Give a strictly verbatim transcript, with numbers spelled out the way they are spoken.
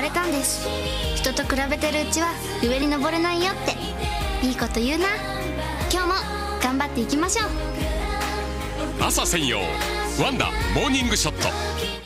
われたんです。人と比べてるうちは上に登れないよって。いいこと言うな。今日も頑張っていきましょう。 朝専用ワンダモーニングショット。